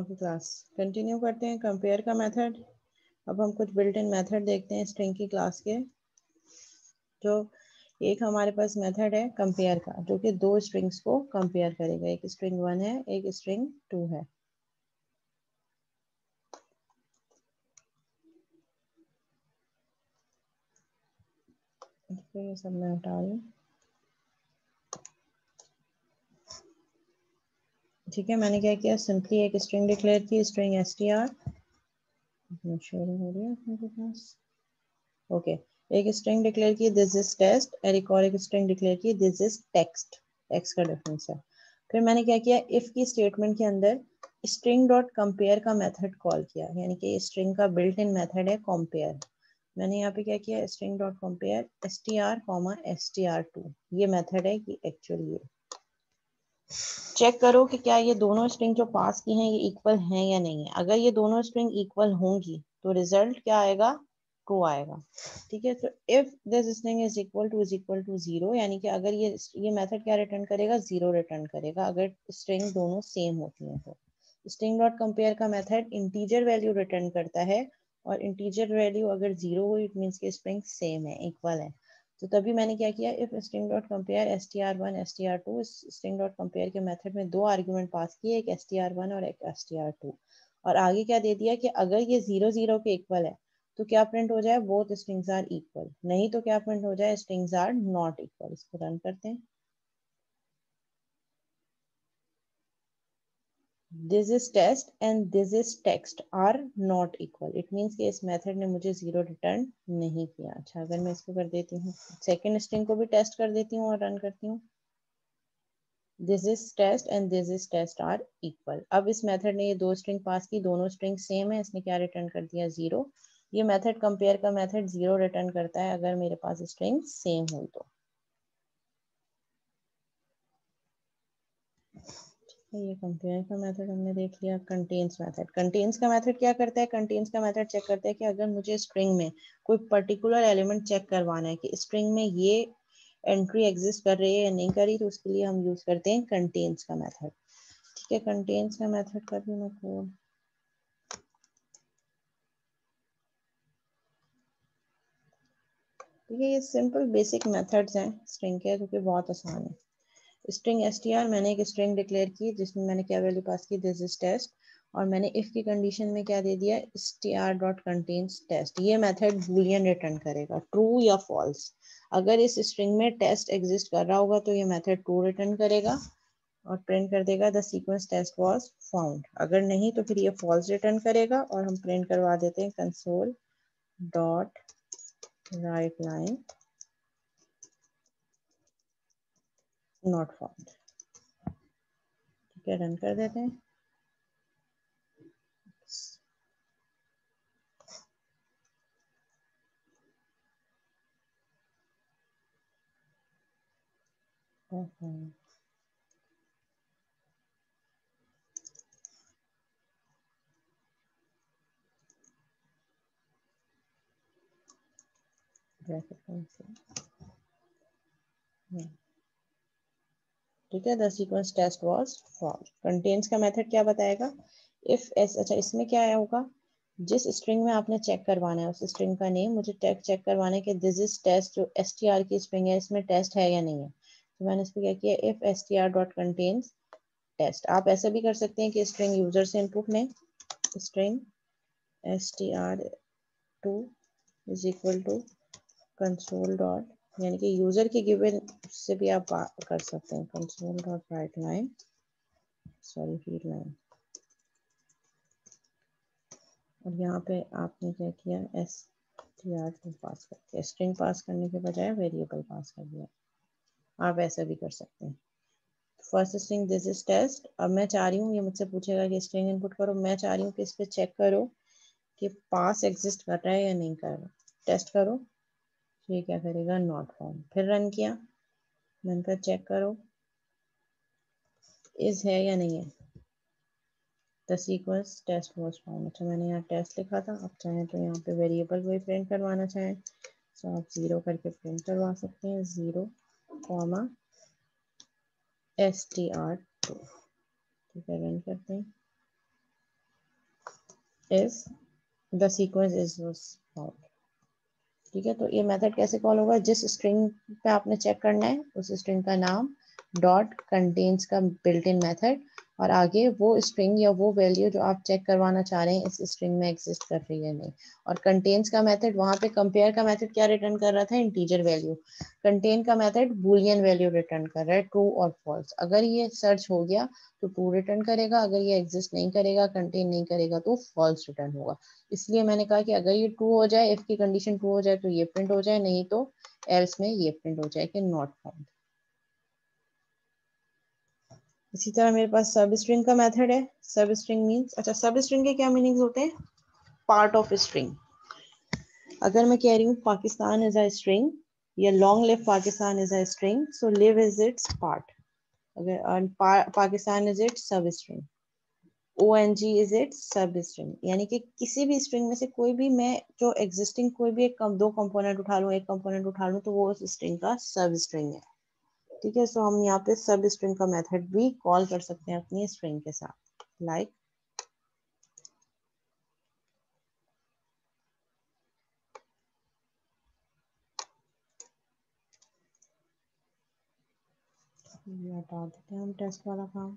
Okay class continue करते हैं compare का मेथड। अब हम कुछ बिल्ट इन मेथड देखते हैं स्ट्रिंग की क्लास के। जो एक हमारे पास मेथड है कंपेयर का, जो कि दो स्ट्रिंग्स को कंपेयर करेगा। एक स्ट्रिंग 1 है, एक स्ट्रिंग 2 है। ये सब मैं हटा रही हूँ। ठीक है, मैंने क्या किया, सिंपली एक स्ट्रिंग डिक्लेयर की, स्ट्रिंग str शेयर हो रही है आपके पास। ओके, एक स्ट्रिंग डिक्लेयर की दिस इज टेस्ट, और एक और एक स्ट्रिंग डिक्लेयर की दिस इज टेक्स्ट। टेक्स्ट का डिफरेंस है। फिर मैंने क्या किया, इफ की स्टेटमेंट के अंदर स्ट्रिंग डॉट कंपेयर का मेथड कॉल किया, यानी कि स्ट्रिंग का बिल्ट इन मेथड है कंपेयर। मैंने यहाँ पे क्या किया, स्ट्रिंग डॉट कंपेयर str,str2 ये मेथड है कि एक्चुअली ये चेक करो कि क्या ये दोनों स्ट्रिंग जो पास की हैं ये इक्वल हैं या नहीं है। अगर ये दोनों स्ट्रिंग इक्वल होंगी तो रिजल्ट क्या आएगा, ट्रू आएगा। ठीक है, तो if this string is equal to zero, यानी कि अगर ये मेथड क्या रिटर्न करेगा, जीरो रिटर्न करेगा अगर स्ट्रिंग दोनों सेम होती हैं। तो स्ट्रिंग डॉट कंपेयर का मेथड इंटीजर वैल्यू रिटर्न करता है, और इंटीजर वैल्यू अगर जीरो हुई इट मीन्स की स्ट्रिंग सेम है, इक्वल है। तो तभी मैंने क्या किया, if string dot compare str1 str2, string dot compare के मेथड में दो आर्गुमेंट पास किए, एक str1 और एक str2, और आगे क्या दे दिया कि अगर ये 0 0 के इक्वल है तो क्या प्रिंट हो जाए, बोथ स्ट्रिंग्स आर इक्वल। नहीं तो क्या प्रिंट हो जाए, स्ट्रिंग्स आर नॉट इक्वल। इसको रन करते हैं। This is test and this is text are not equal, it means कि इस मेथड ने मुझे जीरो रिटर्न नहीं किया। अच्छा, अगर मैं इसको कर देती हूँ, सेकेंड स्ट्रिंग को भी टेस्ट कर देती हूँ और रन करती हूँ, this is test and this is test are equal. अब इस मेथड ने ये दो स्ट्रिंग पास की, दोनों स्ट्रिंग सेम है, इसने क्या रिटर्न कर दिया, जीरो। ये मेथड कंपेयर का मेथड जीरो रिटर्न करता है अगर मेरे पास स्ट्रिंग सेम हुई तो। ये कंपेयर का मेथड हमने देख लिया। कंटेन्स मेथड, कंटेन्स का मेथड क्या करता है, कंटेन्स का मेथड चेक करता है कि अगर मुझे स्ट्रिंग में कोई पर्टिकुलर एलिमेंट चेक करवाना है कि स्ट्रिंग में ये एंट्री एग्जिस्ट कर रही है या नहीं कर रही, तो उसके लिए हम यूज करते हैं कंटेन्स का मेथड। ठीक है, कंटेन्स का मेथड का भी मैं कोड, ठीक है, ये सिंपल बेसिक मेथड्स हैं स्ट्रिंग के, जो कि बहुत आसान है। स्ट्रिंग str, मैंने एक स्ट्रिंग डिक्लेयर की जिसमें मैंने क्या वैल्यू पास की, दिस इज टेस्ट, और मैंने इफ की कंडीशन में क्या दे दिया, str डॉट कंटेन्स टेस्ट। ये मेथड बूलियन रिटर्न करेगा, ट्रू या फॉल्स। अगर इस स्ट्रिंग में टेस्ट एग्जिस्ट कर रहा होगा तो ये मेथड ट्रू रिटर्न करेगा और प्रिंट कर देगा the sequence test was found. अगर नहीं तो फिर ये फॉल्स रिटर्न करेगा, और हम प्रिंट करवा देते हैं console dot write line not found. ठीक है, रन कर देते हैं। ठीक है, the sequence test was found. Contains का मेथड क्या बताएगा, इफ एस, अच्छा इसमें क्या आया होगा, जिस स्ट्रिंग में आपने चेक करवाना है उस स्ट्रिंग का नेम मुझे चेक करवाना है कि दिस इज टेस्ट, जो str की स्ट्रिंग है इसमें टेस्ट है या नहीं है। तो मैंने इस पर क्या किया, if str dot contains test. आप ऐसा भी कर सकते हैं कि स्ट्रिंग यूजर से इनपुट लें, string str2 is equal to console dot, यानी कि यूजर के गिवन से भी आप कर सकते हैं, console dot write line, sorry read line. और यहाँ पे आपने क्या किया, str2 पास कर दिया, स्ट्रिंग पास करने के बजाय वेरिएबल पास कर दिया। आप ऐसा भी कर सकते हैं। First string this is test. अब मैं चाह रही हूँ, ये मुझसे पूछेगा कि स्ट्रिंग इनपुट करो, मैं चाह रही हूँ कि इस पर चेक करो कि पास एग्जिस्ट कर रहा है या नहीं कर रहा। टेस्ट करो, ये क्या करेगा, नॉट फाउंड। फिर रन किया, मैंने कहा चेक करो इज है या नहीं है, the sequence test was found. अच्छा, मैंने यहाँ टेस्ट लिखा था, आप चाहें तो यहाँ पे वेरिएबल वही प्रिंट करवाना चाहें तो आप जीरो करके प्रिंट करवा सकते हैं, 0, str2। ठीक है, रन करते हैं। If the sequence is found. ठीक है, तो ये मेथड कैसे कॉल होगा, जिस स्ट्रिंग पे आपने चेक करना है उस स्ट्रिंग का नाम, डॉट कंटेन्स का बिल्ट इन मेथड, और आगे वो स्ट्रिंग या वो वैल्यू जो आप चेक करवाना चाह रहे हैं इस स्ट्रिंग में एग्जिस्ट कर रही है नहीं। और कंटेन्स का मेथड, वहां पे कंपेयर का मेथड क्या रिटर्न कर रहा था, इंटीजर वैल्यू। कंटेन का मेथड बूलियन वैल्यू रिटर्न कर रहा है, ट्रू और फॉल्स। अगर ये सर्च हो गया तो ट्रू रिटर्न करेगा, अगर ये एग्जिस्ट नहीं करेगा, कंटेन नहीं करेगा, तो फॉल्स रिटर्न होगा। इसलिए मैंने कहा कि अगर ये ट्रू हो जाए, इफ की कंडीशन ट्रू हो जाए तो ये प्रिंट हो जाए, नहीं तो एल्स में ये प्रिंट हो जाए कि नॉट फाउंड। इसी तरह मेरे पास सब स्ट्रिंग का मेथड है। सब स्ट्रिंग मीन्स, अच्छा सब स्ट्रिंग के क्या मीनिंग्स होते हैं, पार्ट ऑफ स्ट्रिंग। अगर मैं कह रही हूँ पाकिस्तान इज अ स्ट्रिंग या long live Pakistan is a string, so live is its part. अगर Pakistan is its sub string, ONG is it sub string. यानी कि किसी भी स्ट्रिंग में से कोई भी मैं जो एग्जिस्टिंग कोई भी एक दो कंपोनेंट उठा लूँ, एक कंपोनेंट उठा लूँ, तो वो उस स्ट्रिंग का सब स्ट्रिंग है। ठीक है, सो हम यहाँ पे सब स्ट्रिंग का मेथड भी कॉल कर सकते हैं अपनी स्ट्रिंग के साथ, लाइक हटा देते हैं हम टेस्ट वाला काम।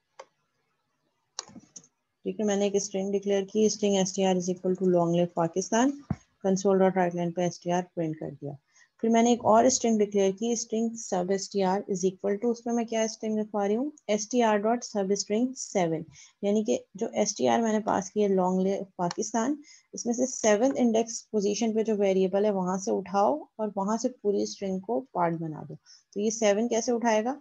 ठीक है, मैंने एक स्ट्रिंग डिक्लेयर की, string str is equal to long live Pakistan, console dot write line पे str प्रिंट कर दिया। फिर मैंने एक और स्ट्रिंग डिक्लेयर की, string sub str is equal to, उसमें मैं क्या स्ट्रिंग लिखवा रही हूँ, str डॉट सब स्ट्रिंग 7। यानी कि जो str मैंने पास किया लॉन्ग लिव पाकिस्तान, इसमें से 7th इंडेक्स पोजीशन पे जो वेरिएबल है वहां से उठाओ और वहां से पूरी स्ट्रिंग को पार्ट बना दो। तो ये 7 कैसे उठाएगा,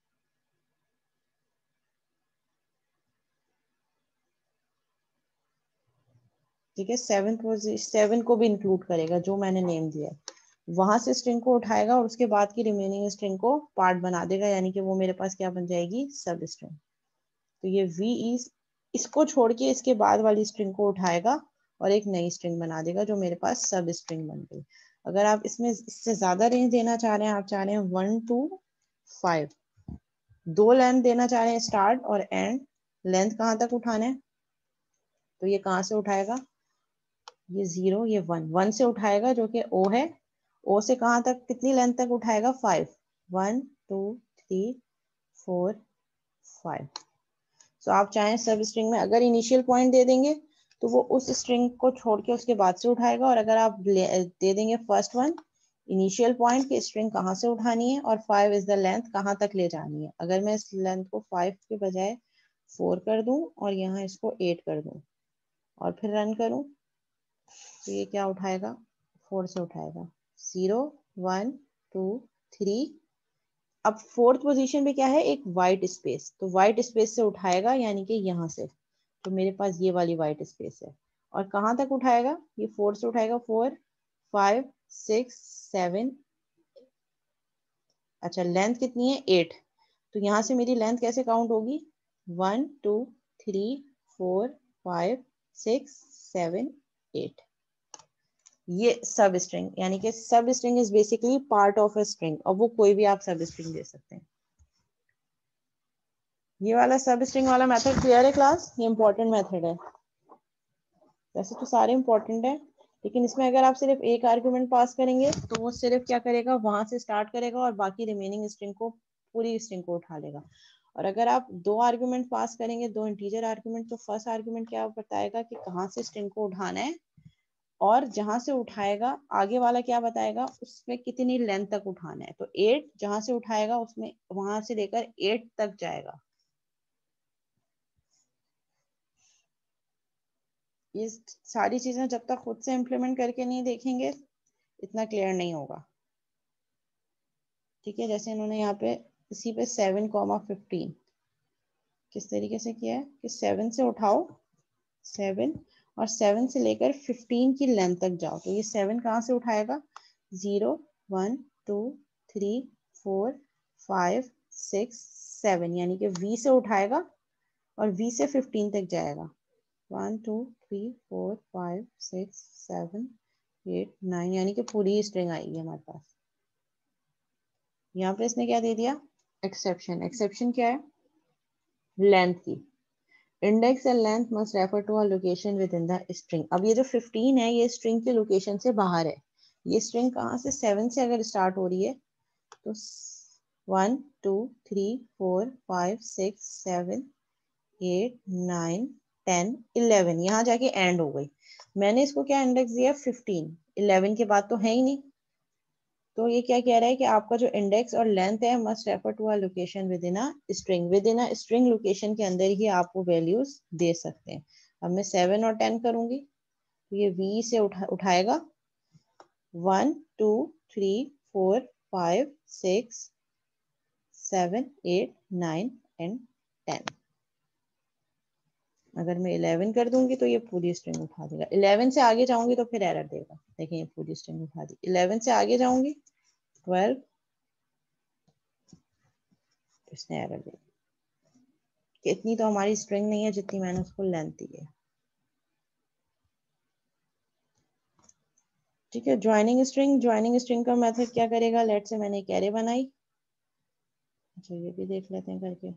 ठीक है, 7 को भी इंक्लूड करेगा जो मैंने नेम दिया है। वहां से स्ट्रिंग को उठाएगा और उसके बाद की रिमेनिंग स्ट्रिंग को पार्ट बना देगा, यानी कि वो मेरे पास क्या बन जाएगी, सब स्ट्रिंग। तो ये वी इज, इसको छोड़ के इसके बाद वाली स्ट्रिंग को उठाएगा और एक नई स्ट्रिंग बना देगा जो मेरे पास सब स्ट्रिंग बन गई। अगर आप इसमें इससे ज्यादा रेंज देना चाह रहे हैं, आप चाह रहे हैं 1 to 5, दो लेंथ देना चाह रहे हैं, स्टार्ट और एंड, लेंथ कहाँ तक उठाना है, तो ये कहाँ से उठाएगा, ये 0 ये 1 से उठाएगा जो कि O है, O से कहाँ तक, कितनी लेंथ तक उठाएगा, 5, 1 2 3 4 5। सो आप चाहें सब स्ट्रिंग में अगर इनिशियल पॉइंट दे देंगे तो वो उस स्ट्रिंग को छोड़ के उसके बाद से उठाएगा, और अगर आप दे देंगे फर्स्ट वन इनिशियल पॉइंट की स्ट्रिंग कहाँ से उठानी है और 5 इज द लेंथ कहाँ तक ले जानी है। अगर मैं इस लेंथ को 5 के बजाय 4 कर दूं और यहाँ इसको 8 कर दूं और फिर रन करूं, तो ये क्या उठाएगा, 4 से उठाएगा, 0 1 2 3। अब फोर्थ पोजीशन पे क्या है, एक वाइट स्पेस, तो वाइट स्पेस से उठाएगा यानी कि यहाँ से, तो मेरे पास ये वाली वाइट स्पेस है। और कहाँ तक उठाएगा, ये 4 से उठाएगा, 4 5 6 7। अच्छा लेंथ कितनी है, 8, तो यहाँ से मेरी लेंथ कैसे काउंट होगी, 1 2 3 4 5 6 7 8। ये सब स्ट्रिंग, यानी कि sub string is basically part of a string, और वो कोई भी आप सब स्ट्रिंग दे सकते हैं। ये वाला सब स्ट्रिंग वाला मेथड क्लियर है क्लास, ये इंपॉर्टेंट मेथड है। वैसे तो सारे इंपॉर्टेंट है, लेकिन इसमें अगर आप सिर्फ एक आर्गुमेंट पास करेंगे तो वो सिर्फ क्या करेगा, वहां से स्टार्ट करेगा और बाकी रिमेनिंग स्ट्रिंग को, पूरी स्ट्रिंग को उठा लेगा। और अगर आप दो आर्गुमेंट पास करेंगे, दो इंटीजर आर्गुमेंट, तो फर्स्ट आर्गुमेंट क्या बताएगा कि कहाँ से स्ट्रिंग को उठाना है, और जहां से उठाएगा आगे वाला क्या बताएगा उसमें कितनी लेंथ तक उठाना है। तो 8 जहां से उठाएगा उसमें वहां से लेकर 8 तक जाएगा। ये सारी चीजें जब तक खुद से इम्प्लीमेंट करके नहीं देखेंगे इतना क्लियर नहीं होगा। ठीक है, जैसे इन्होंने यहाँ पे इसी पे 7,15 किस तरीके से किया है कि 7 से उठाओ 7 और 7 से लेकर 15 की लेंथ तक जाओ, तो ये 7 कहाँ से उठाएगा, 0 1 2 3 4 5 6 7, यानी कि V से उठाएगा और V से 15 तक जाएगा, 1 2 3 4 5 6 7 8 9, यानी कि पूरी स्ट्रिंग आएगी हमारे पास। यहाँ पे इसने क्या दे दिया, एक्सेप्शन। एक्सेप्शन क्या है, लेंथ की। Index and length must refer to a location within the string. अब ये जो 15 है ये स्ट्रिंग की लोकेशन से बाहर है। ये स्ट्रिंग कहाँ से, 7 से अगर स्टार्ट हो रही है तो 1 2 3 4 5 6 7 8 9 10 11 यहाँ जाके एंड हो गई। मैंने इसको क्या इंडेक्स दिया, 15। 11 के बाद तो है ही नहीं। तो ये क्या कह रहा है कि आपका जो इंडेक्स और लेंथ है must refer to a location within a string. Within a string location के अंदर ही आप वो वैल्यूज दे सकते हैं। अब मैं 7 और 10 करूंगी तो ये वी से उठाएगा 1 2 3 4 5 6 7 8 9 एंड 10। अगर मैं 11 कर दूंगी तो ये पूरी स्ट्रिंग उठा देगा। 11 से आगे जाऊंगी तो फिर एरर देगा। देखिए ये पूरी स्ट्रिंग उठा दी। 11 से आगे जाऊंगी 12, इसने एरर दे दी कि इतनी तो हमारी स्ट्रिंग नहीं है जितनी मैंने उसको लेंथ दी है। ठीक है, ज्वाइनिंग स्ट्रिंग। ज्वाइनिंग स्ट्रिंग का मेथड क्या करेगा, लेट से मैंने एक एरे बनाई। अच्छा ये भी देख लेते हैं करके।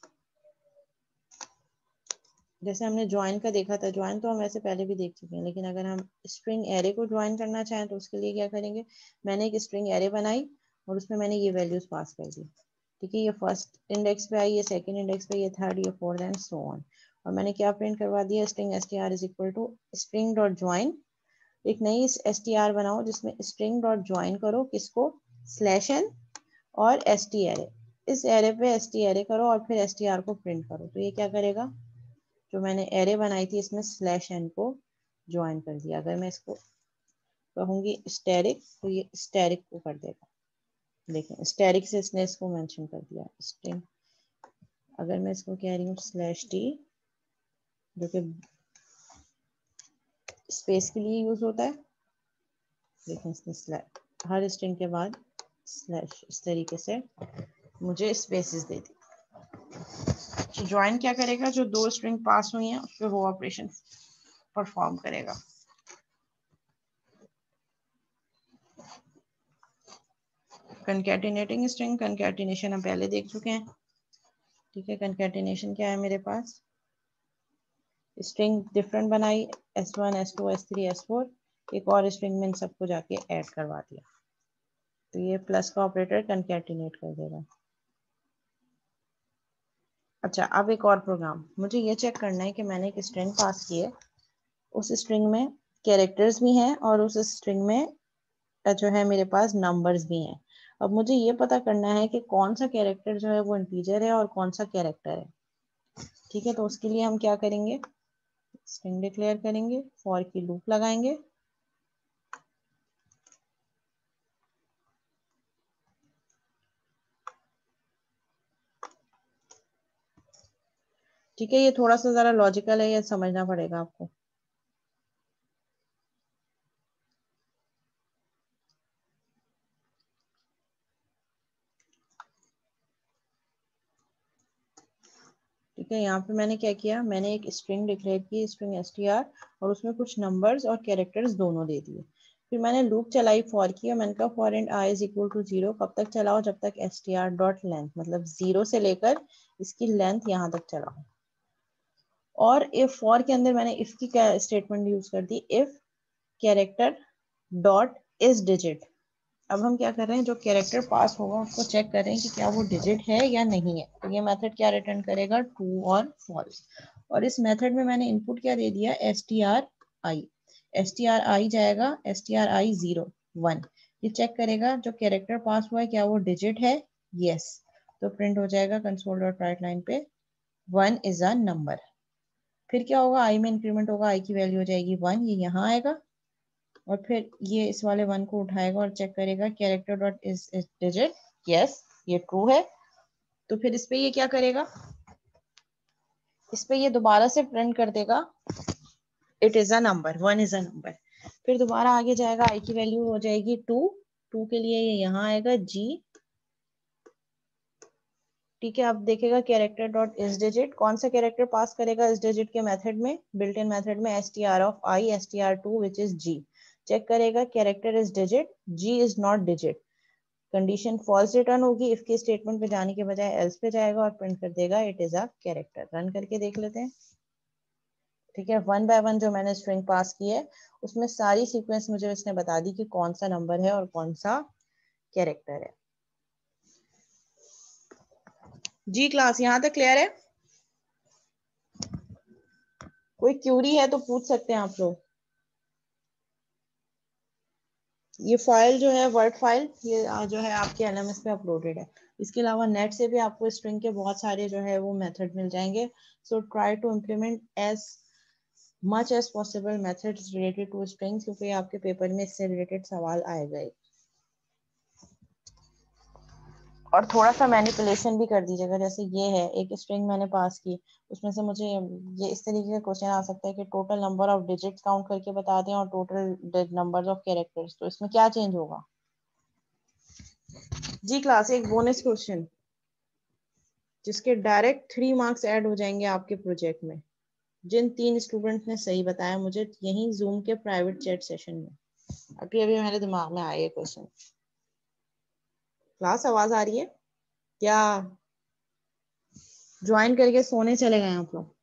जैसे हमने ज्वाइन का देखा था, ज्वाइन तो हम वैसे पहले भी देख चुके हैं, लेकिन अगर हम स्ट्रिंग एरे को ज्वाइन करना चाहें तो उसके लिए क्या करेंगे। मैंने एक स्ट्रिंग एरे बनाई और उसमें मैंने ये वैल्यूज पास कर दी। ठीक है, ये फर्स्ट इंडेक्स पे आई, ये सेकंड इंडेक्स पे, ये थर्ड, ये फोर्थ एंड सो ऑन। और मैंने क्या प्रिंट करवा दिया, string str is equal to string dot join. एक नई str बनाओ जिसमें स्ट्रिंग डॉट ज्वाइन करो किसको, स्लैश एन और st एरे। इस एरे पे st एरे करो और फिर str को प्रिंट करो। तो ये क्या करेगा, जो मैंने एरे बनाई थी इसमें स्लैश एन को ज्वाइन कर दिया। अगर मैं इसको कहूंगी स्टैरिक तो ये स्टैरिक को कर देगा। देखें स्टैरिक से इसने इसको मेंशन कर दिया स्ट्रिंग। अगर मैं इसको कह रही हूँ स्लैश टी, जो कि स्पेस के लिए यूज होता है, देखें इसने स्लैश हर स्ट्रिंग के बाद स्लैश इस तरीके से मुझे स्पेसेस दे दी। तो ज्वाइन क्या करेगा, जो दो स्ट्रिंग पास हुई हैं उस पर वो ऑपरेशन परफॉर्म करेगा। कंकैटिनेटिंग स्ट्रिंग, कंकैटिनेशन हम पहले देख चुके हैं। ठीक है, कंकैटिनेशन क्या है, मेरे पास स्ट्रिंग डिफरेंट बनाई, S1 S2 S3 S4, एक और स्ट्रिंग में इन सबको जाके ऐड करवा दिया। तो ये प्लस का ऑपरेटर कंकैटिनेट कर देगा। अच्छा अब एक और प्रोग्राम, मुझे ये चेक करना है कि मैंने एक स्ट्रिंग पास की है, उस स्ट्रिंग में कैरेक्टर्स भी हैं और उस स्ट्रिंग में जो है मेरे पास नंबर्स भी हैं। अब मुझे ये पता करना है कि कौन सा कैरेक्टर जो है वो इंटीजर है और कौन सा कैरेक्टर है। ठीक है, तो उसके लिए हम क्या करेंगे, स्ट्रिंग डिक्लेयर करेंगे, फॉर की लूप लगाएंगे। ठीक है, ये थोड़ा सा जरा लॉजिकल है, ये समझना पड़ेगा आपको। ठीक है, यहाँ पे मैंने क्या किया, मैंने एक स्ट्रिंग डिक्लेयर की, स्ट्रिंग str, और उसमें कुछ नंबर्स और कैरेक्टर्स दोनों दे दिए। फिर मैंने लूप चलाई फॉर की, और मैंने कहा for int i is equal to 0, कब तक चलाओ, जब तक str डॉट लेंथ, मतलब 0 से लेकर इसकी लेंथ यहाँ तक चलाओ। और इफ फॉर के अंदर मैंने इफ की स्टेटमेंट यूज कर दी, if character dot is digit. अब हम क्या कर रहे हैं, जो कैरेक्टर पास होगा उसको चेक कर रहे हैं कि क्या वो डिजिट है या नहीं है। तो ये मेथड क्या रिटर्न करेगा, ट्रू और फॉल्स। और इस मेथड में मैंने इनपुट क्या दे दिया, stri। stri जाएगा stri 0 1, ये चेक करेगा जो कैरेक्टर पास हुआ है क्या वो डिजिट है, यस। तो प्रिंट हो जाएगा कंसोल डॉट राइट लाइन पे 1 इज अ नंबर। फिर क्या होगा, आई में इंक्रीमेंट होगा, आई की वैल्यू हो जाएगी 1, ये यहाँ आएगा। और फिर ये इस वाले 1 को उठाएगा और चेक करेगा character dot is digit, yes ये ट्रू है। तो फिर इस पे ये क्या करेगा, इस पे ये दोबारा से प्रिंट कर देगा it is a number, 1 is a number. फिर दोबारा आगे जाएगा, आई की वैल्यू हो जाएगी 2, 2 के लिए ये यहाँ आएगा जी। ठीक है, अब देखेगा कैरेक्टर डॉट इज डिजिट, कौन सा कैरेक्टर पास करेगा इस डिजिट के मेथड में, बिल्ट इन मेथड में str of i str2 which is g। Check करेगा character is digit, g is not digit, condition false return होगी, इफ के स्टेटमेंट पे जाने के बजाय एल्स पे जाएगा और प्रिंट कर देगा it is a character. Run करके देख लेते हैं। ठीक है, 1 बाय 1 जो मैंने स्ट्रिंग पास की है उसमें सारी सीक्वेंस मुझे इसने बता दी कि कौन सा नंबर है और कौन सा कैरेक्टर है। जी क्लास यहाँ तक क्लियर है? कोई क्यूरी है तो पूछ सकते हैं आप लोग। ये फाइल जो है वर्ड फाइल, ये जो है आपके एलएमएस पे अपलोडेड है। इसके अलावा नेट से भी आपको स्ट्रिंग के बहुत सारे जो है वो मेथड मिल जाएंगे। So try to implement as much as possible methods related to strings, क्योंकि आपके पेपर में इससे रिलेटेड सवाल आएगा। और थोड़ा सा मैनिपुलेशन भी कर दीजिएगा, जैसे ये है एक स्ट्रिंग मैंने पास की, उसमें से मुझे ये इस तरीके का क्वेश्चन आ सकता है कि total number of digits count करके बता दें और टोटल नंबर ऑफ कैरेक्टर्स, तो इसमें क्या चेंज होगा? जी क्लास, एक बोनस क्वेश्चन जिसके डायरेक्ट 3 मार्क्स ऐड हो जाएंगे आपके प्रोजेक्ट में, जिन 3 स्टूडेंट ने सही बताया मुझे यही जूम के प्राइवेट चैट सेशन में। अभी अभी मेरे दिमाग में आया ये क्वेश्चन। क्लास आवाज आ रही है क्या? ज्वाइन करके सोने चले गए आप लोग?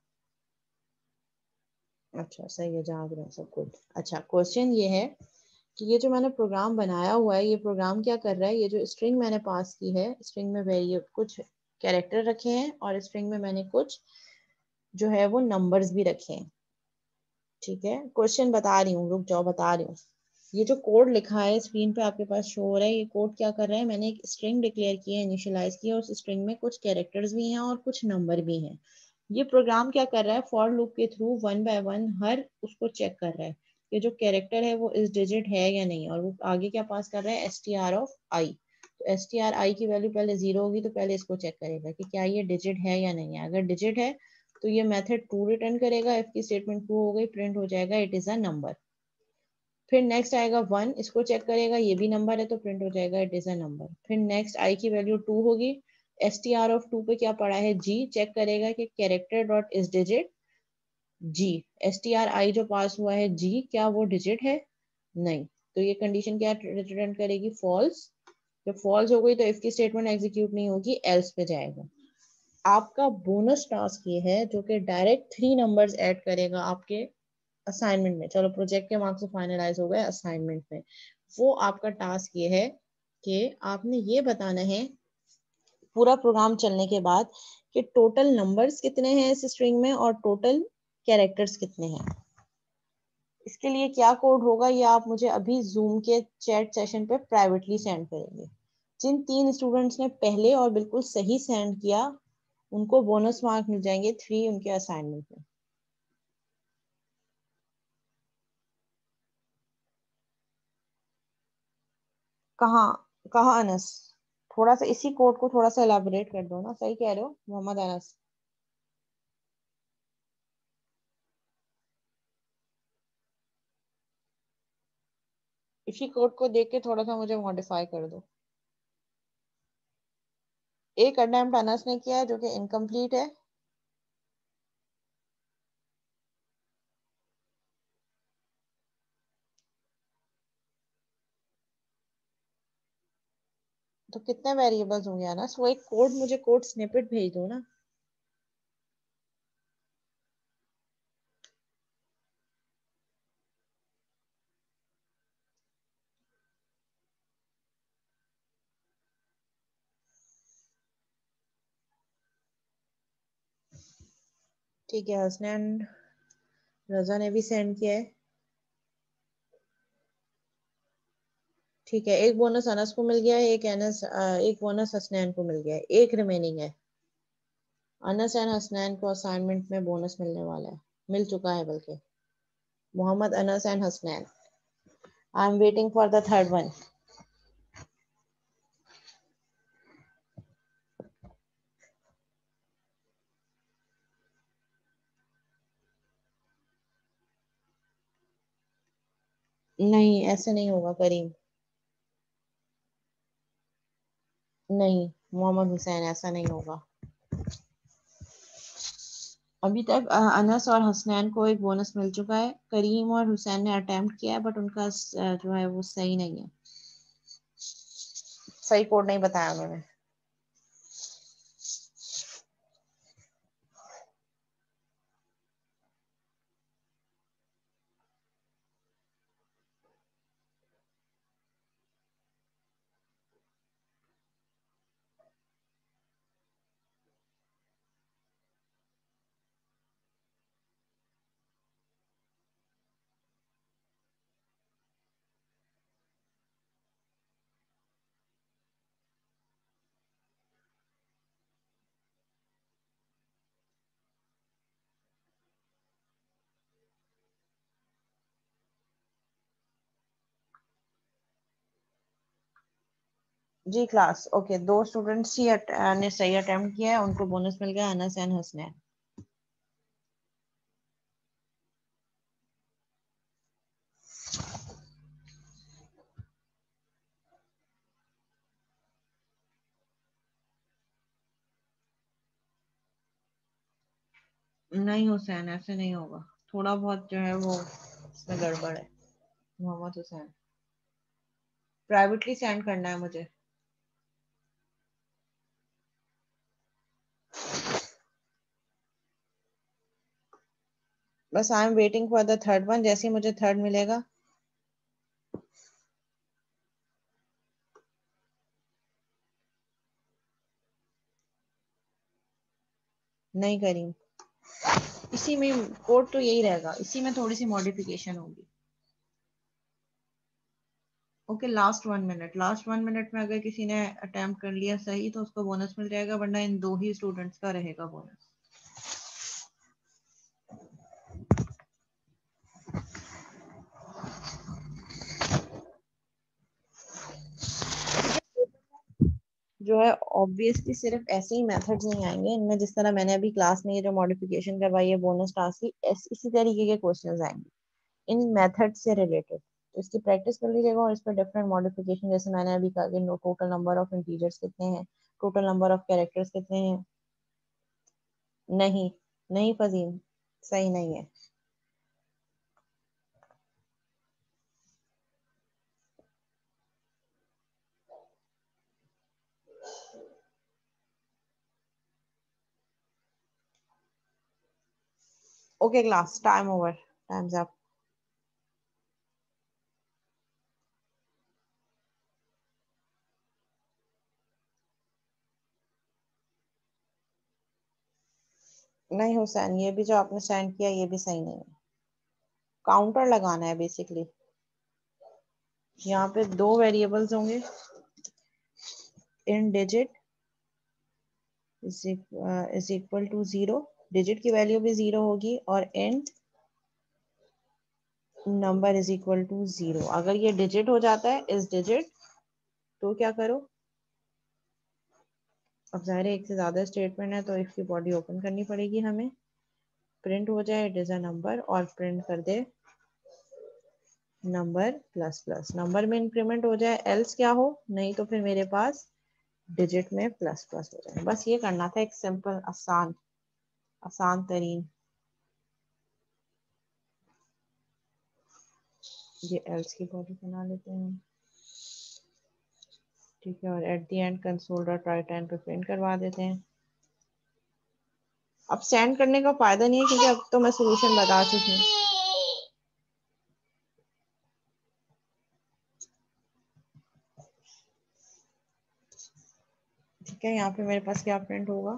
अच्छा सही है, जाग रहे हैं सब कुछ। अच्छा क्वेश्चन ये है कि ये जो मैंने प्रोग्राम बनाया हुआ है, ये प्रोग्राम क्या कर रहा है, ये जो स्ट्रिंग मैंने पास की है, स्ट्रिंग में वेरिएबल कुछ कैरेक्टर रखे हैं और स्ट्रिंग में मैंने कुछ जो है वो नंबर्स भी रखे हैं। ठीक है, क्वेश्चन बता रही हूँ, रुक जाओ बता रही हूँ। ये जो कोड लिखा है स्क्रीन पे आपके पास शो हो रहा है, ये कोड क्या कर रहा है, मैंने एक स्ट्रिंग डिक्लेयर की है, इनिशियलाइज की है, उस स्ट्रिंग में कुछ कैरेक्टर्स भी हैं और कुछ नंबर भी हैं। ये प्रोग्राम क्या कर रहा है, फॉर लूप के थ्रू 1 बाय 1 हर उसको चेक कर रहा है कि जो कैरेक्टर है वो इस डिजिट है या नहीं, और वो आगे क्या पास कर रहा है, str ऑफ i। तो str i की वैल्यू पहले 0 होगी, तो पहले इसको चेक करेगा कि क्या ये डिजिट है या नहीं है। अगर डिजिट है तो ये मेथड ट्रू रिटर्न करेगा, इफ की स्टेटमेंट ट्रू हो गई प्रिंट हो जाएगा इट इज अ नंबर। फिर नेक्स्ट आएगा 1, इसको चेक करेगा, ये भी नंबर है तो प्रिंट हो जाएगा इट इज अ नंबर। फिर नेक्स्ट i की वैल्यू 2 होगी, str ऑफ 2 पे क्या पड़ा है, g, चेक करेगा कि character dot is digit g, str i जो पास हुआ है g, क्या वो डिजिट है, नहीं, तो ये कंडीशन क्या रिटर्न करेगी, फॉल्स। जब फॉल्स हो गई तो इफ की स्टेटमेंट एग्जीक्यूट नहीं होगी, एल्स पे जाएगा। आपका बोनस टास्क ये है जो कि डायरेक्ट 3 नंबर्स ऐड करेगा आपके असाइनमेंट में। चलो प्रोजेक्ट के मार्क्स फाइनलाइज हो गए, असाइनमेंट में वो आपका टास्क ये है कि आपने ये बताना है पूरा प्रोग्राम चलने के बाद कि टोटल नंबर्स कितने हैं इस स्ट्रिंग में और टोटल कैरेक्टर्स कितने हैं। इसके लिए क्या कोड होगा ये आप मुझे अभी जूम के चैट सेशन पे प्राइवेटली सेंड करेंगे। जिन 3 स्टूडेंट्स ने पहले और बिल्कुल सही सेंड किया उनको बोनस मार्क मिल जाएंगे 3 उनके असाइनमेंट में। कहाँ कहाँ अनस? थोड़ा सा इसी कोड को थोड़ा सा एलाबोरेट कर दो ना, सही कह रहे हो मोहम्मद अनस। इसी कोड को देख के थोड़ा सा मुझे मॉडिफाई कर दो। एक अटेम्प्ट अनस ने किया है जो कि इनकम्प्लीट है। तो कितने वेरिएबल्स होंगे अनस? वो एक कोड मुझे कोड स्निपेट भेज दो ना। ठीक है, हसनैन रजा ने भी सेंड किया है। ठीक है, एक बोनस अनस को मिल गया है, एक बोनस हसनैन को मिल गया है, एक रिमेनिंग है। अनस एंड हसनैन को असाइनमेंट में बोनस मिलने वाला है, मिल चुका है बल्कि। Mohammad Anas and Hasnain, I am waiting for the third one. नहीं ऐसे नहीं होगा करीम, नहीं मोहम्मद हुसैन ऐसा नहीं होगा। अभी तक अनस और हसनैन को एक बोनस मिल चुका है, करीम और हुसैन ने अटेम्प्ट किया है बट उनका जो है वो सही नहीं है, सही कोड नहीं बताया उन्होंने। जी क्लास ओके, 2 स्टूडेंट्स ही ने सही अटेम्प्ट किया है, उनको बोनस मिल गया, अनस एंड हसनैन। नहीं हुसैन, ऐसे नहीं होगा, थोड़ा बहुत जो है वो इसमें गड़बड़ है। मोहम्मद हुसैन, प्राइवेटली सेंड करना है मुझे। बस I am waiting for the third one, जैसे ही मुझे थर्ड मिलेगा। नहीं करी, इसी में कोड तो यही रहेगा, इसी में थोड़ी सी मॉडिफिकेशन होगी। Okay last 1 minute, last 1 minute में अगर किसी ने अटेम्प्ट कर लिया सही तो उसको बोनस मिल जाएगा, वरना इन 2 ही स्टूडेंट्स का रहेगा बोनस। जो है ऑब्वियसली सिर्फ ऐसे ही मेथड्स नहीं आएंगे इनमें, जिस तरह मैंने अभी क्लास में ये जो मॉडिफिकेशन करवाई है बोनस टास्क की, इसी तरीके के क्वेश्चंस आएंगे इन मेथड से रिलेटेड। तो इसकी प्रैक्टिस कर लीजिएगा, और इस पर डिफरेंट मॉडिफिकेशन, जैसे मैंने अभी कहा कि टोटल नंबर ऑफ इंटीजर्स कितने हैं, टोटल नंबर ऑफ कैरेक्टर्स कितने हैं। नहीं, नहीं फजीम, सही नहीं है। Okay class, time over, times up. नहीं हुसैन, ये भी जो आपने सेंड किया ये भी सही नहीं है। काउंटर लगाना है बेसिकली। यहाँ पे 2 वेरिएबल्स होंगे, in digit is equal to 0, digit की वैल्यू भी 0 होगी, और and number is equal to 0। अगर ये डिजिट हो जाता है इस डिजिट, तो क्या करो, अब ज़ाहिर है एक से ज़्यादा स्टेटमेंट है तो इसकी बॉडी ओपन करनी पड़ेगी हमें। प्रिंट हो जाए इट इज़ अ नंबर, और प्रिंट कर दे नंबर प्लस प्लस, नंबर में इंक्रीमेंट हो जाए, एल्स क्या हो, नहीं तो फिर मेरे पास डिजिट में प्लस प्लस हो जाए। बस ये करना था, एक सिंपल आसान, आसान तरीन। ये एल्स की बॉडी बना लेते हैं, ठीक है, और at the end console dot write end पे प्रिंट करवा देते हैं। अब सेंड करने का फायदा नहीं है क्योंकि अब तो मैं सोल्यूशन बता चुकी हूँ। ठीक है, यहाँ पे मेरे पास क्या प्रिंट होगा,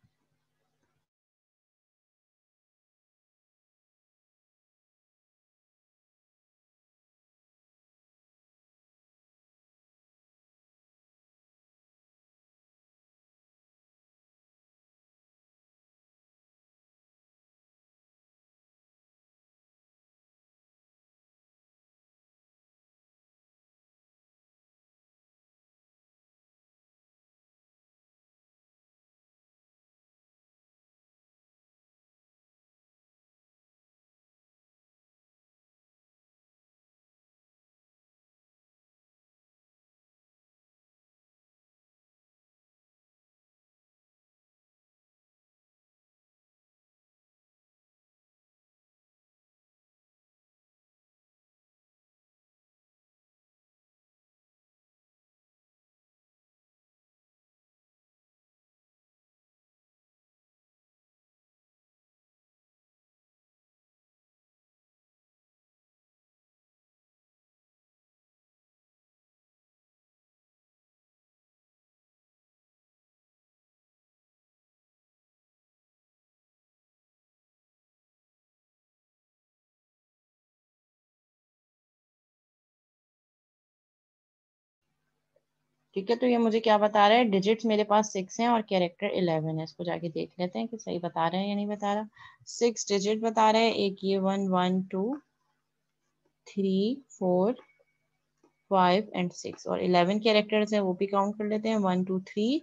ठीक है। तो ये मुझे क्या बता रहा है, डिजिट्स मेरे पास 6 हैं और कैरेक्टर 11 है। इसको जाके देख लेते हैं कि सही बता रहे हैं या नहीं बता रहा। 6 डिजिट बता रहे हैं, एक ये 1 1 2 3 4 5 and 6 और 11 कैरेक्टर्स हैं वो भी काउंट कर लेते हैं 1 2 3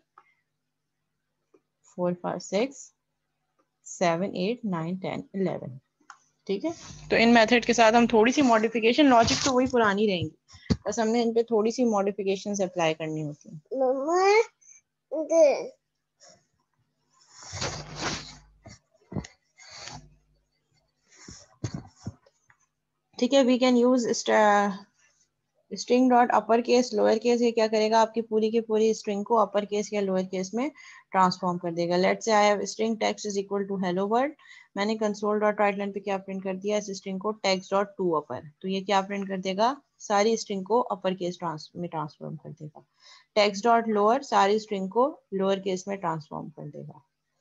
4 5 6 7 8 9 10 11। ठीक है, तो इन मेथड के साथ हम थोड़ी सी मॉडिफिकेशन, लॉजिक तो वही पुरानी रहेंगी, बस हमने इन पे थोड़ी सी मॉडिफिकेशन अप्लाई करनी होती है। ठीक है, we can use string dot upper case lower case. ये क्या करेगा, आपकी पूरी की पूरी स्ट्रिंग को अपर केस या लोअर केस में ट्रांसफॉर्म कर देगा। Let's say I have string text is equal to hello world, मैंने कंसोल डॉट राइट लाइन पे क्या प्रिंट कर दिया, इस स्ट्रिंग को टेक्स्ट डॉट टू अपर, तो ये क्या प्रिंट कर देगा, सारी स्ट्रिंग को अपर केस में ट्रांसफॉर्म कर देगा। टेक्स्ट डॉट लोअर सारी स्ट्रिंग को लोअर केस में ट्रांसफॉर्म कर देगा।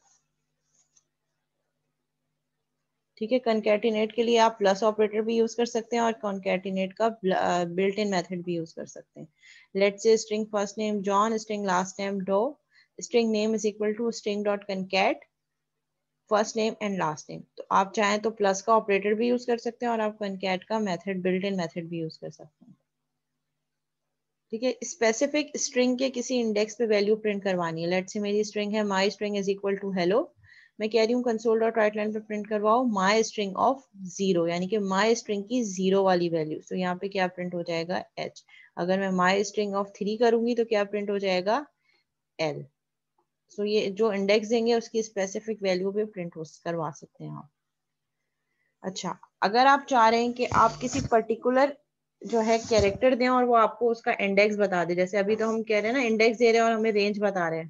ठीक है, कॉन्कैटिनेट के लिए आप प्लस ऑपरेटर भी यूज कर सकते हैं और कॉन्कैटिनेट का बिल्ट इन मेथड भी यूज कर सकते हैं। Let's say string first name John, string last name Doe, string name is equal to string dot concat first name and last name. तो आप चाहें तो प्लस का ऑपरेटर भी यूज कर सकते हैं और आप कॉन्कैट का मेथड बिल्ट इन मेथड भी यूज कर सकते हैं। ठीक है, स्पेसिफिक स्ट्रिंग के किसी इंडेक्स पे वैल्यू प्रिंट करवानी है। लेट्स से मेरी स्ट्रिंग है my string is equal to hello, मैं कह रही हूँ कंसोल डॉट राइट लाइन पे प्रिंट करवाओ माई स्ट्रिंग ऑफ जीरो, यानी कि माई स्ट्रिंग की जीरो वाली वैल्यू। तो यहाँ पे क्या प्रिंट हो जाएगा, एच। अगर मैं माई स्ट्रिंग ऑफ 3 करूंगी तो क्या प्रिंट हो जाएगा, एल। सो ये जो इंडेक्स देंगे उसकी स्पेसिफिक वैल्यू पे प्रिंट करवा सकते हैं आप। अच्छा, अगर आप चाह रहे हैं कि आप किसी पर्टिकुलर जो है कैरेक्टर दें और वो आपको उसका इंडेक्स बता दे, जैसे अभी तो हम कह रहे हैं ना इंडेक्स दे रहे हैं और हमें रेंज बता रहे हैं।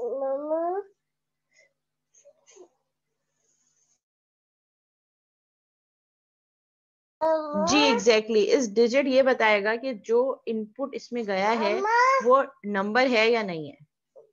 जी एग्जैक्टली इस डिजिट ये बताएगा कि जो इनपुट इसमें गया है वो नंबर है या नहीं है।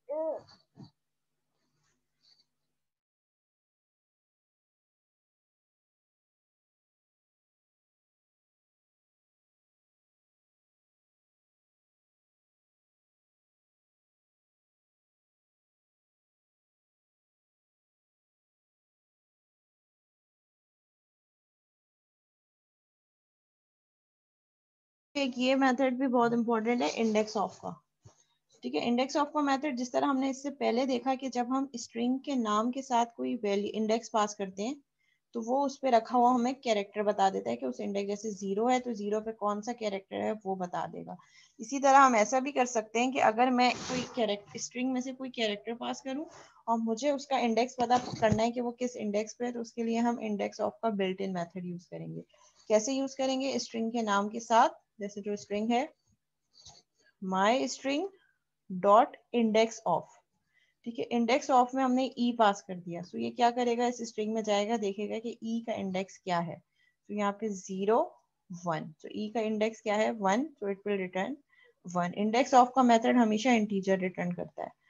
एक ये मेथड भी बहुत इंपॉर्टेंट है इंडेक्स ऑफ का। ठीक है, इंडेक्स ऑफ का मेथड जिस तरह हमने इससे पहले देखा कि जब हम स्ट्रिंग के नाम के साथ कोई वैल्यू इंडेक्स पास करते हैं तो वो उस पे रखा हुआ हमें कैरेक्टर बता देता है कि उस इंडेक्स, जैसे जीरो है तो जीरो पे कौन सा कैरेक्टर है वो बता देगा। इसी तरह हम ऐसा भी कर सकते हैं कि अगर मैं कोई कैरेक्टर स्ट्रिंग में से कोई कैरेक्टर पास करूं और मुझे उसका इंडेक्स पता करना है कि वो किस इंडेक्स पे है, तो उसके लिए हम इंडेक्स ऑफ का बिल्ट इन मेथड यूज करेंगे। कैसे यूज करेंगे, स्ट्रिंग के नाम के साथ, जैसे जो स्ट्रिंग है my string dot index of. ठीक है, इंडेक्स ऑफ में हमने ई पास कर दिया, तो ये क्या करेगा, इस स्ट्रिंग में जाएगा, देखेगा कि ई का इंडेक्स क्या है, तो यहाँ पे 0 1, तो ई का इंडेक्स क्या है 1, तो it will return 1। Index of का मेथड हमेशा इंटीजर रिटर्न करता है।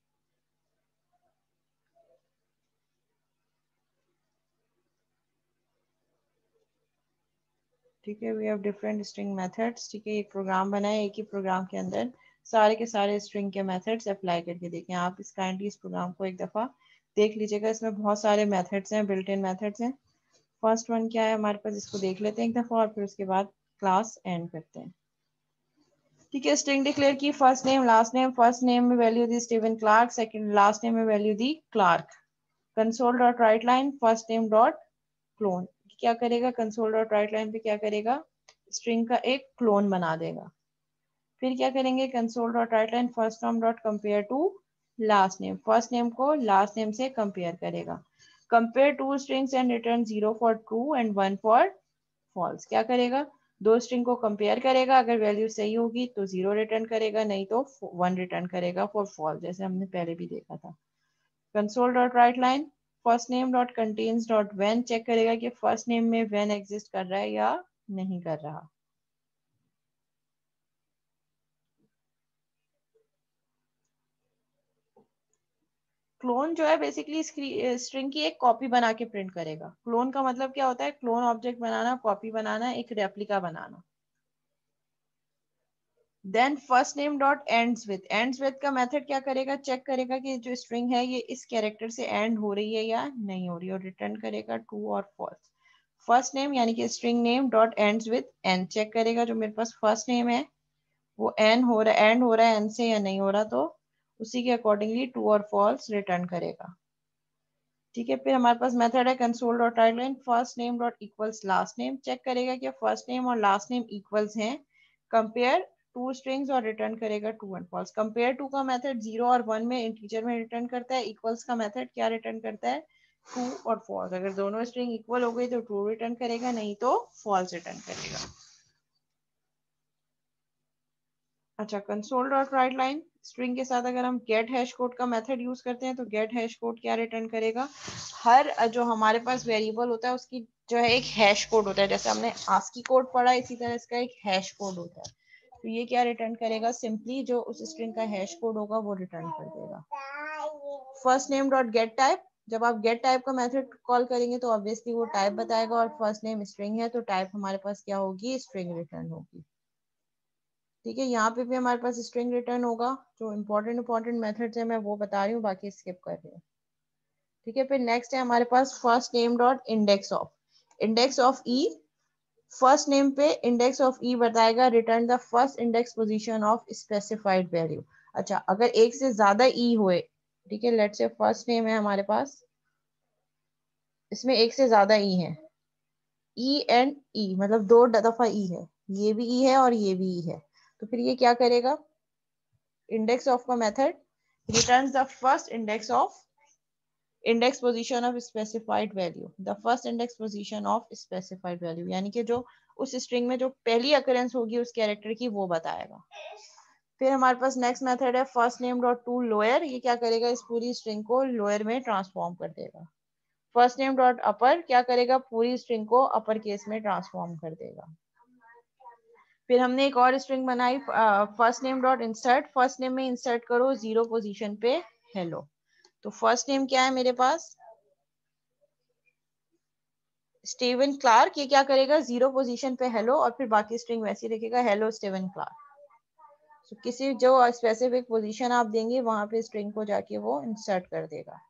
ठीक है, we have different string methods. ठीक है, एक प्रोग्राम बना है, एक ही प्रोग्राम के अंदर सारे के सारे स्ट्रिंग के मेथड्स अप्लाई करके देखें आप। इस काइंडली इस प्रोग्राम को एक दफ़ा देख लीजिएगा, इसमें बहुत सारे मेथड्स हैं, बिल्ट इन मेथड्स हैं। फर्स्ट वन क्या है हमारे पास, इसको देख लेते हैं एक दफ़ा और फिर उसके बाद क्लास एंड करते हैं। ठीक है, स्ट्रिंग डिक्लेयर की, first name last name, first name में वैल्यू दी Steven Clark, second last name में वैल्यू दी Clark. Console dot write line first name dot clone, क्या करेगा, कंसोल डॉट राइट लाइन पे क्या करेगा, स्ट्रिंग का एक क्लोन बना देगा। फिर क्या करेंगे, console dot write line first name dot compare to last name, first name को लास्ट नेम से कंपेयर करेगा। Compare to strings and return 0 for true and 1 for false. क्या करेगा, दो स्ट्रिंग को कंपेयर करेगा, अगर वैल्यू सही होगी तो 0 रिटर्न करेगा, नहीं तो 1 रिटर्न करेगा फॉर फॉल्स, जैसे हमने पहले भी देखा था। Console dot write line first name dot contains dot when, check करेगा कि फर्स्ट नेम में व्हेन एग्जिस्ट कर रहा है या नहीं कर रहा। क्लोन जो है बेसिकली स्ट्रिंग की एक कॉपी बना के प्रिंट करेगा। क्लोन का मतलब क्या होता है, क्लोन ऑब्जेक्ट बनाना, कॉपी बनाना, एक रेप्लिका बनाना। Then first name dot ends with का मेथड क्या करेगा, चेक करेगा कि जो स्ट्रिंग है ये इस कैरेक्टर से एंड हो रही है या नहीं हो रही है, और रिटर्न करेगा ट्रू और फॉल्स। फर्स्ट नेम यानी कि string name dot ends with n, check करेगा जो मेरे पास फर्स्ट नेम है वो एन हो रहा है, एंड हो रहा है एन से या नहीं हो रहा, तो उसी के अकॉर्डिंगली ट्रू और फॉल्स रिटर्न करेगा। ठीक है, फिर हमारे पास मेथड है console dot write line first name dot equals last name, check करेगा कि फर्स्ट नेम और लास्ट नेम इक्वल्स हैं, कंपेयर टू स्ट्रिंग्स और रिटर्न करेगा true and false. Compare to का मेथड 0 और 1 में इंटीजर में रिटर्न करता है, इक्वल्स का मेथड क्या रिटर्न करता है, ट्रू और फॉल्स। अगर दोनों स्ट्रिंग इक्वल हो गई तो ट्रू रिटर्न करेगा, नहीं तो फॉल्स रिटर्न करेगा। अच्छा, console dot write line string के साथ अगर हम गेट हैश कोड का मेथड यूज करते हैं तो गेट हैश कोड क्या रिटर्न करेगा, हर जो हमारे पास वेरिएबल होता है उसकी जो है एक हैश कोड होता है, जैसे हमने आस्की कोड पढ़ा इसी तरह इसका एक हैश कोड होता है। तो ये क्या रिटर्न करेगा, सिंपली जो उस स्ट्रिंग का हैश कोड होगा वो रिटर्न कर देगा। First name dot get type, जब आप गेट टाइप का मेथड कॉल करेंगे तो ऑब्वियसली वो टाइप बताएगा, और फर्स्ट नेम स्ट्रिंग है तो टाइप हमारे पास क्या होगी, स्ट्रिंग रिटर्न होगी। ठीक है, यहाँ पे भी हमारे पास स्ट्रिंग रिटर्न होगा। जो इंपॉर्टेंट मेथड्स है मैं वो बता रही हूँ, बाकी स्किप कर रही हूँ। ठीक है, फिर नेक्स्ट है हमारे पास first name dot index of E. First name पे इंडेक्स ऑफ ई बताएगा return the first index position of specified value. अच्छा, अगर एक से ज्यादा ई हुए, ठीक है, लेट्स से फर्स्ट नेम है हमारे पास, इसमें एक से ज्यादा ई है, ई एंड ई मतलब दो दफा ई है, ये भी ई है और ये भी ई है, तो फिर ये क्या करेगा, इंडेक्स ऑफ का method returns the first index position of specified value, the first index position of specified value, यानी कि जो उस स्ट्रिंग में जो पहली अकरेंस होगी उस कैरेक्टर की वो बताएगा। फिर हमारे पास नेक्स्ट मेथड है first name dot to lower, ये क्या करेगा, इस पूरी स्ट्रिंग को लोअर में ट्रांसफॉर्म कर देगा। फर्स्ट नेम डॉट अपर क्या करेगा, पूरी स्ट्रिंग को अपर केस में ट्रांसफॉर्म कर देगा। फिर हमने एक और स्ट्रिंग बनाई first name dot insert, first name में इंसर्ट करो 0 पोजीशन पे हेलो। तो फर्स्ट नेम क्या है मेरे पास, स्टीवन क्लार्क, ये क्या करेगा 0 पोजीशन पे हेलो और फिर बाकी स्ट्रिंग वैसी रखेगा हेलो स्टीवन क्लार्क। तो किसी जो स्पेसिफिक पोजीशन आप देंगे वहां पे स्ट्रिंग को जाके वो इंसर्ट कर देगा।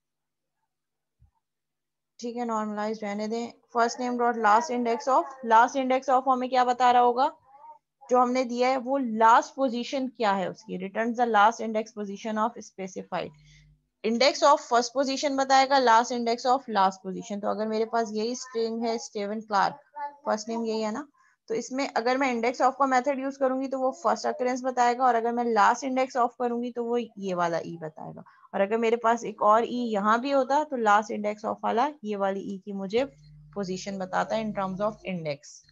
ठीक है, नॉर्मलाइज रहने दें। First name dot last index of हमें क्या बता रहा होगा, जो हमने दिया है वो लास्ट पोजीशन क्या है उसकी, return the last index position of specified. Index of first position बताएगा, last index of last position. तो अगर मेरे पास यही स्ट्रिंग है स्टीवन क्लार्क, फर्स्ट नेम यही है ना, तो इसमें अगर मैं इंडेक्स ऑफ का मेथड यूज करूंगी तो वो फर्स्ट अकरेंस बताएगा, और अगर मैं लास्ट इंडेक्स ऑफ करूंगी तो वो ये वाला ई बताएगा। और अगर मेरे पास एक और ई यहाँ भी होता तो लास्ट इंडेक्स ऑफ वाला ये वाली ई की मुझे पोजीशन बताता है in terms of index.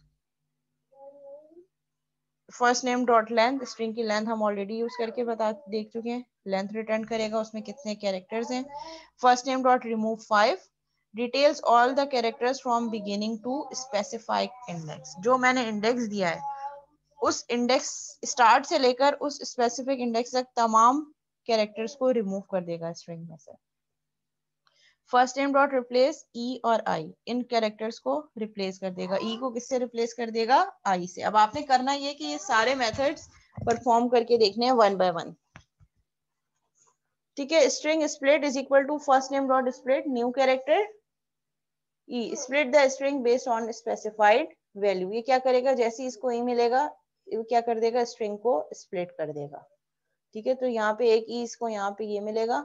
First name dot length, string की लेंथ हम ऑलरेडी यूज करके देख चुके हैं, लेंथ रिटर्न करेगा, उसमें कितने कैरेक्टर्स हैं। First name dot remove 5 details all the characters from beginning to specified index, जो मैंने इंडेक्स दिया है उस इंडेक्स स्टार्ट से लेकर उस स्पेसिफिक इंडेक्स तक तमाम कैरेक्टर्स को रिमूव कर देगा स्ट्रिंग में से। First name dot replace E और आई, इन कैरेक्टर्स को रिप्लेस कर देगा। ई को किससे रिप्लेस कर देगा, आई से। अब आपने करना ये कि ये सारे मेथड्स परफॉर्म करके देखने हैं वन बाय वन। ठीक है, string split is equal to first name dot split new character E, split the string based on specified value. ये क्या करेगा, जैसे इसको ई मिलेगा ये क्या कर देगा, स्ट्रिंग को स्प्लिट कर देगा। ठीक है, तो यहाँ पे एक ई, इसको यहाँ पे ये मिलेगा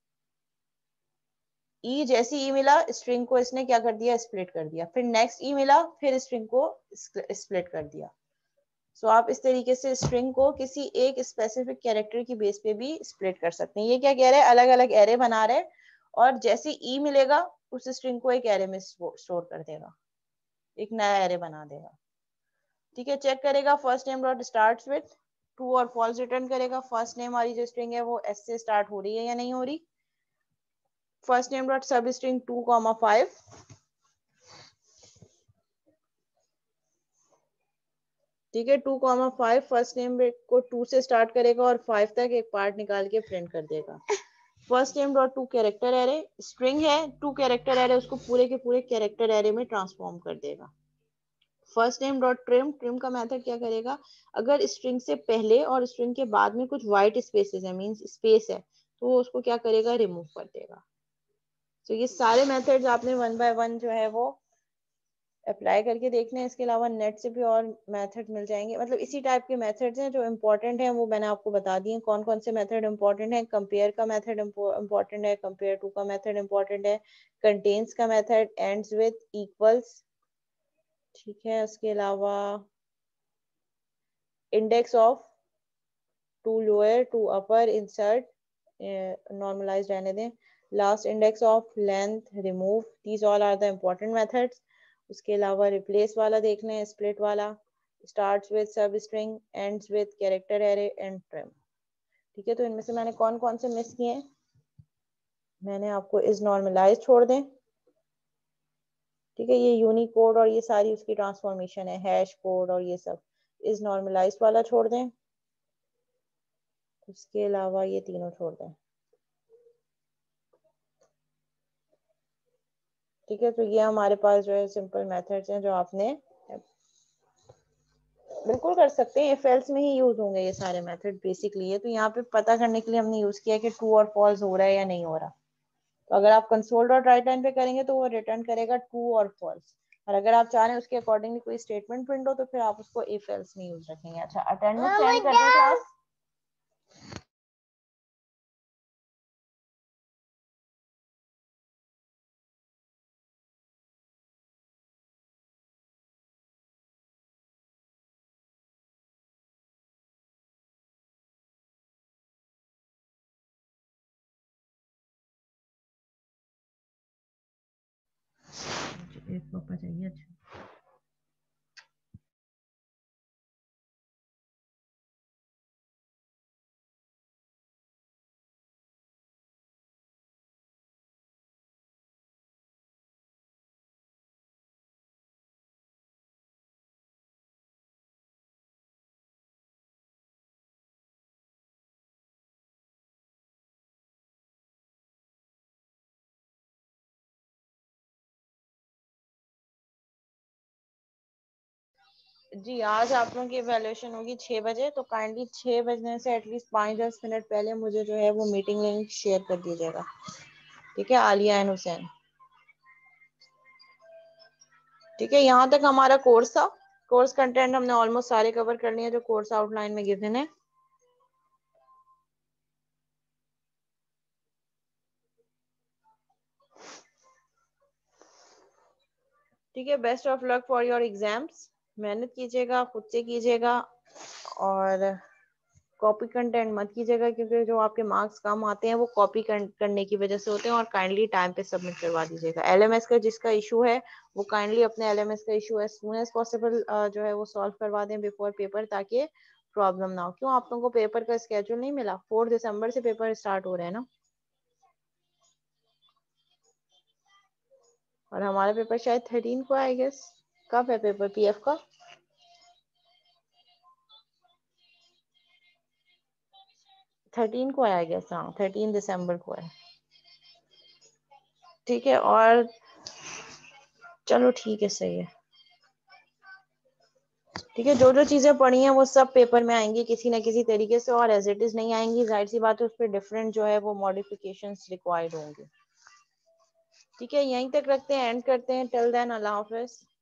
ई, जैसे ई मिला स्ट्रिंग को इसने क्या कर दिया, स्प्लिट कर दिया। फिर नेक्स्ट ई मिला, फिर स्ट्रिंग को स्प्लिट कर दिया। सो आप इस तरीके से स्ट्रिंग को किसी एक स्पेसिफिक कैरेक्टर की बेस पे भी स्प्लिट कर सकते हैं। ये क्या कह रहे हैं, अलग अलग एरे बना रहे हैं, और जैसे ई मिलेगा उस स्ट्रिंग को एक एरे में स्टोर कर देगा, एक नया एरे बना देगा। ठीक है, चेक करेगा first name dot start with true और फॉल्स रिटर्न करेगा, फर्स्ट नेम वाली जो स्ट्रिंग है वो एस से स्टार्ट हो रही है या नहीं हो रही। First name dot substring 2,5, ठीक है, 2,5 फर्स्ट नेम को 2 से स्टार्ट करेगा और 5 तक एक पार्ट निकाल के प्रिंट कर देगा। First name dot to character array, string है 2 कैरेक्टर एरे, उसको पूरे के पूरे कैरेक्टर एरे में ट्रांसफॉर्म कर देगा। फर्स्ट नेम डॉट ट्रिम का मेथड क्या करेगा, अगर स्ट्रिंग से पहले और स्ट्रिंग के बाद में कुछ व्हाइट स्पेसेस है, मींस स्पेस है, तो वो उसको क्या करेगा, रिमूव कर देगा। तो ये सारे मेथड्स आपने वन बाय वन जो है वो अप्लाई करके देख लें। इसके अलावा नेट से भी और मेथड मिल जाएंगे, मतलब इसी टाइप के मेथड्स हैं जो इम्पोर्टेंट हैं, वो मैंने आपको बता दिए कौन कौन से मेथड इम्पोर्टेंट है। कंपेयर का मेथड इम्पोर्टेंट है, कंपेयर टू का मेथड इम्पोर्टेंट है, कंटेन्स का मेथड, एंड्स विद, इक्वल्स, ठीक है। उसके अलावा index of, to lower, to upper, insert, normalize रहने दें, last index of, length, remove, these all are the important methods. उसके अलावा रिप्लेस वाला देख लें, स्प्लिट वाला, starts with substring, ends with character array and trim, ठीक है। तो इनमें से मैंने कौन कौन से मिस किए हैं, मैंने आपको इज नॉर्मलाइज छोड़ दें, ठीक है। ये यूनिकोड और ये सारी उसकी ट्रांसफॉर्मेशन है, हैश कोड और ये सब, इज नॉर्मलाइज वाला छोड़ दें। उसके अलावा ये तीनों छोड़ दें, ठीक है। तो ये हमारे पास जो है सिंपल मेथड्स हैं जो आपने बिल्कुल कर सकते हैं, इफ एल्स में ही यूज होंगे ये सारे मेथड बेसिकली। ये तो यहाँ पे पता करने के लिए हमने यूज किया कि ट्रू और फॉल्स हो रहा है या नहीं हो रहा। तो अगर आप कंसोल डॉट राइट लाइन पे करेंगे तो वो रिटर्न करेगा ट्रू और फॉल्स, और अगर आप चाह रहे हैं उसके अकॉर्डिंगली कोई स्टेटमेंट प्रिंट हो तो फिर आप उसको इफ एल्स में यूज रखेंगे। अच्छा, अटेंडेंस सेंड कर दें क्लास। एक पापा चाहिए। अच्छा, जी आज आप लोगों की इवैल्यूएशन होगी 6 बजे, तो काइंडली 6 बजने से एटलीस्ट 5-10 मिनट पहले मुझे जो है वो मीटिंग लिंक शेयर कर दीजिएगा, ठीक है, आलिया एंड हुसैन, ठीक है। यहाँ तक हमारा कोर्स था। कोर्स कंटेंट हमने ऑलमोस्ट सारे कवर कर लिए हैं जो कोर्स आउटलाइन में गिवन है, ठीक है। Best of luck for your exams, मेहनत कीजिएगा, खुद से कीजिएगा, और कॉपी कंटेंट मत कीजिएगा, क्योंकि जो आपके मार्क्स कम आते हैं वो कॉपी करने की वजह से होते हैं। और काइंडली टाइम पे सबमिट करवा दीजिएगा। एलएमएस का जिसका इशू है वो काइंडली अपने एलएमएस का issue as soon as possible जो है वो सॉल्व करवा दें बिफोर पेपर, ताकि प्रॉब्लम ना हो। क्यों, आप लोगों को पेपर का स्केड्यूल नहीं मिला? 4 दिसंबर से पेपर स्टार्ट हो रहे हैं ना, और हमारा पेपर शायद 13 को आई गेस। कब है पेपर पीएफ का? 13 को आया गया, हाँ 13 दिसंबर को है, ठीक है। और चलो ठीक है, सही है, ठीक है। जो जो चीजें पढ़ी हैं वो सब पेपर में आएंगी किसी ना किसी तरीके से, और एज इट इज नहीं आएंगी, जाहिर सी बात है उस पर डिफरेंट जो है वो मॉडिफिकेशंस रिक्वायर्ड होंगे, ठीक है। यहीं तक रखते हैं, एंड करते हैं। टिल देन, अल्लाह हाफिज।